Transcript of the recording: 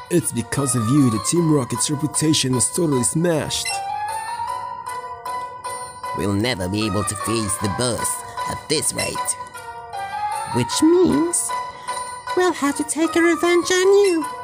It's because of you that Team Rocket's reputation was totally smashed. We'll never be able to face the boss at this rate. Which means we'll have to take a revenge on you.